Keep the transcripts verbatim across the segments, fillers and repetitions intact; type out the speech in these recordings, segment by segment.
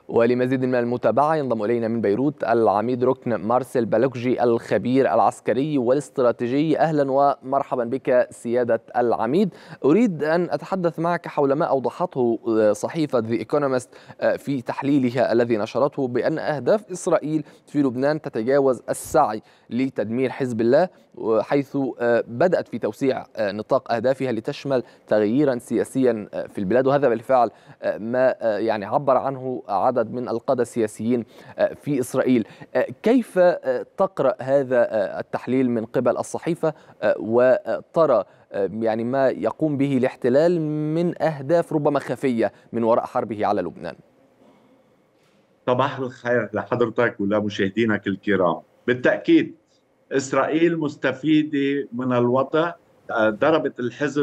ولمزيد من المتابعة ينضم إلينا من بيروت العميد ركن مارسيل بالوكجي الخبير العسكري والاستراتيجي. أهلا ومرحبا بك سيادة العميد. أريد أن أتحدث معك حول ما أوضحته صحيفة The Economist في تحليلها الذي نشرته بأن أهداف إسرائيل في لبنان تتجاوز السعي لتدمير حزب الله، حيث بدأت في توسيع نطاق أهدافها لتشمل تغييرا سياسيا في البلاد، وهذا بالفعل ما يعني عبر عنه عدد من القادة السياسيين في إسرائيل. كيف تقرأ هذا التحليل من قبل الصحيفة وترى يعني ما يقوم به الاحتلال من أهداف ربما خفية من وراء حربه على لبنان؟ صباح الخير لحضرتك ولمشاهدينك الكرام. بالتأكيد إسرائيل مستفيدة من الوضع. ضربت الحزب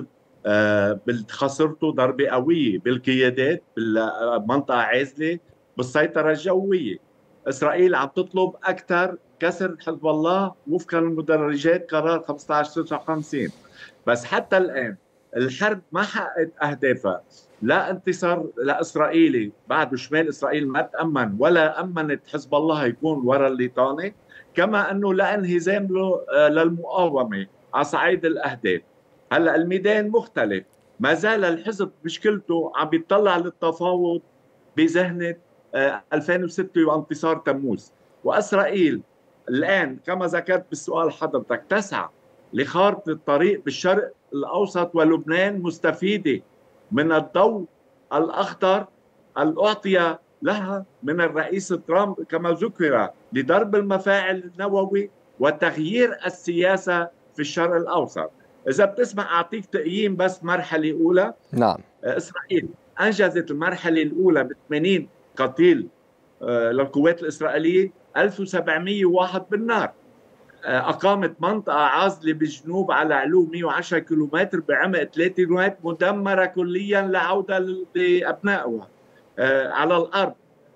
خسرته ضربة قوية بالقيادات بالمنطقة عازلة بالسيطرة الجوية. إسرائيل عم تطلب أكثر كسر حزب الله وفقا للمدرجات قرار خمسة عشر تسعة وخمسين، بس حتى الآن الحرب ما حققت أهدافها. لا انتصار لإسرائيلي بعد شمال إسرائيل ما تأمن ولا أمنت حزب الله يكون وراء الليطانة، كما أنه لا انهزام للمقاومة على صعيد الأهداف. هلا الميدان مختلف، ما زال الحزب مشكلته عم بيطلع للتفاوض بذهنة ألفين وستة وانتصار تموز، وإسرائيل الآن كما ذكرت بالسؤال حضرتك تسعى لخارطة الطريق بالشرق الأوسط، ولبنان مستفيدة من الضوء الأخضر الأعطي لها من الرئيس ترامب كما ذكر لضرب المفاعل النووي وتغيير السياسة في الشرق الأوسط. إذا بتسمع أعطيك تقييم بس مرحلة أولى. نعم. إسرائيل أنجزت المرحلة الأولى ب ثمانين قتيل للقوات الإسرائيلية، ألف وسبعمئة وواحد بالنار. أقامت منطقة عازلة بالجنوب على علو مئة وعشرة كيلومتر بعمق ثلاثة كيلومتر مدمرة كليا لعودة لأبنائها على الأرض.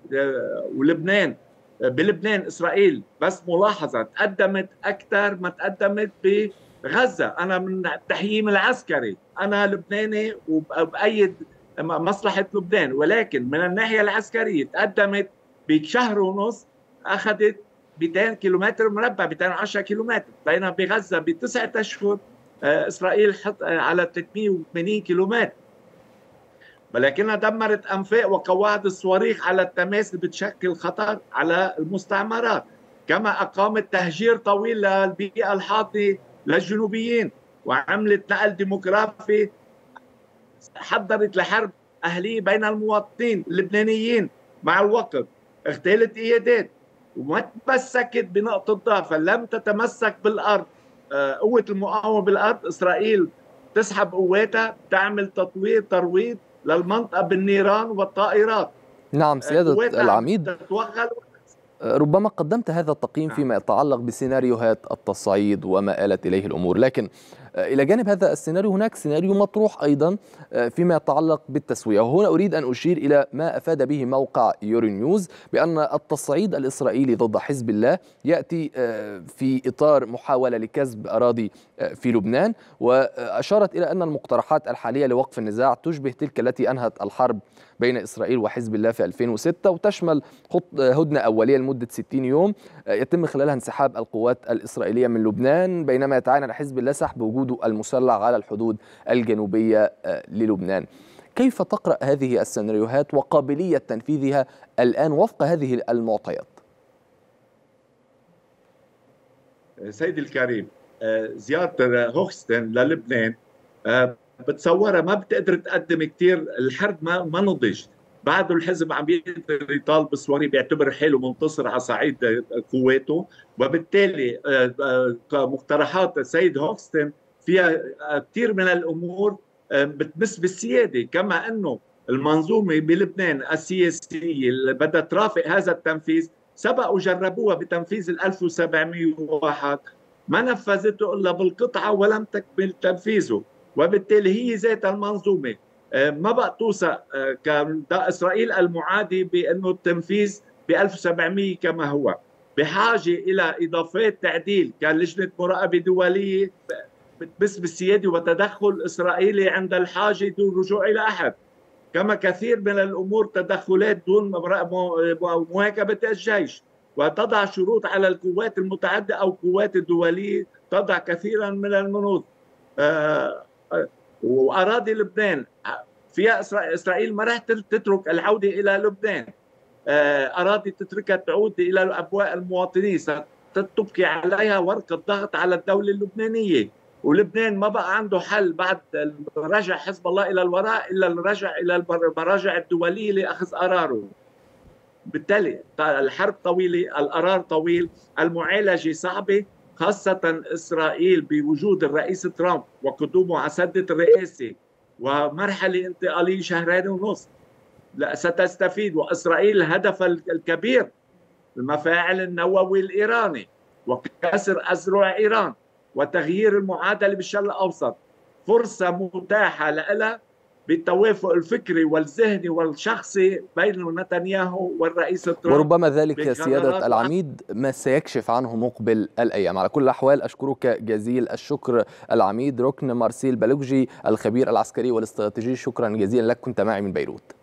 ولبنان بلبنان إسرائيل بس ملاحظة تقدمت أكثر ما تقدمت بغزة. أنا من التحييم العسكري أنا لبناني وبأيد مصلحة لبنان، ولكن من الناحية العسكرية تقدمت بشهر ونص، أخذت مئتين كيلومتر مربع مئتين وعشرة كيلومتر، بينما بغزة بتسعة أشهر إسرائيل حط على ثلاثمئة وثمانين كيلومتر، ولكنها دمرت أنفاق وقواعد الصواريخ على التماس اللي بتشكل خطر على المستعمرات. كما أقامت تهجير طويل للبيئة الحاضنة للجنوبيين، وعملت نقل ديموغرافي، حضرت لحرب أهلية بين المواطنين اللبنانيين. مع الوقت اغتالت قيادات وما تمسكت بنقطة ضعف، لم تتمسك بالأرض. قوة المقاومة بالأرض إسرائيل تسحب قواتها، تعمل تطوير ترويض للمنطقة بالنيران والطائرات. نعم سيادة العميد، تتوغل. ربما قدمت هذا التقييم فيما يتعلق بسيناريوهات التصعيد وما آلت إليه الأمور، لكن إلى جانب هذا السيناريو هناك سيناريو مطروح أيضا فيما يتعلق بالتسوية، وهنا أريد أن أشير إلى ما أفاد به موقع يورو نيوز بأن التصعيد الإسرائيلي ضد حزب الله يأتي في إطار محاولة لكسب أراضي في لبنان، وأشارت إلى أن المقترحات الحالية لوقف النزاع تشبه تلك التي أنهت الحرب بين إسرائيل وحزب الله في ألفين وستة، وتشمل هدنة أولية لمدة ستين يوم يتم خلالها انسحاب القوات الإسرائيلية من لبنان، بينما يتعين على حزب الله سحب وجوده المسلح على الحدود الجنوبية للبنان. كيف تقرأ هذه السيناريوهات وقابلية تنفيذها الآن وفق هذه المعطيات؟ سيدي الكريم، زيارة هوكستن للبنان بتصورها ما بتقدر تقدم كثير. الحرب ما ما نضج بعده، الحزب عم بيقدر يطالب الصواري، بيعتبر حاله منتصر على صعيد قواته، وبالتالي مقترحات السيد هوكستن فيها كثير من الامور بتمس بالسياده، كما انه المنظومه بلبنان السياسيه اللي بدها ترافق هذا التنفيذ سبقوا جربوها بتنفيذ ال ألف وسبعمئة وواحد، ما نفذته الا بالقطعه ولم تكمل تنفيذه، وبالتالي هي ذات المنظومه ما بقى توثق كإسرائيل المعادي بأنه التنفيذ ب ألف وسبعمئة كما هو، بحاجة إلى إضافات تعديل كلجنة مراقبة دولية بتمس بالسيادة وتدخل إسرائيلي عند الحاجة دون رجوع إلى أحد. كما كثير من الأمور تدخلات دون مواكبة الجيش، وتضع شروط على القوات المتعددة أو القوات الدولية، تضع كثيرا من المنوط. وأراضي لبنان فيها إسرائيل ما راح تترك العودة إلى لبنان، أراضي تتركها تعود إلى أبواء المواطنين، ستبقي عليها ورقة ضغط على الدولة اللبنانية. ولبنان ما بقى عنده حل بعد رجع حزب الله إلى الوراء إلا الرجع إلى المراجع الدولية لأخذ قراره. بالتالي الحرب طويلة، القرار طويل، المعالجة صعبة، خاصة إسرائيل بوجود الرئيس ترامب وقدومه على سدة الرئاسة ومرحلة انتقالية شهرين ونصف لا ستستفيد. وإسرائيل الهدف الكبير المفاعل النووي الإيراني وكسر أذرع إيران وتغيير المعادلة بالشرق الأوسط، فرصة متاحة لها بالتوافق الفكري والذهني والشخصي بين نتنياهو والرئيس ترامب. وربما ذلك سيادة العميد ما سيكشف عنه مقبل الأيام. على كل الأحوال أشكرك جزيل الشكر العميد ركن مارسيل بلوجي الخبير العسكري والاستراتيجي، شكرا جزيلا لك، كنت معي من بيروت.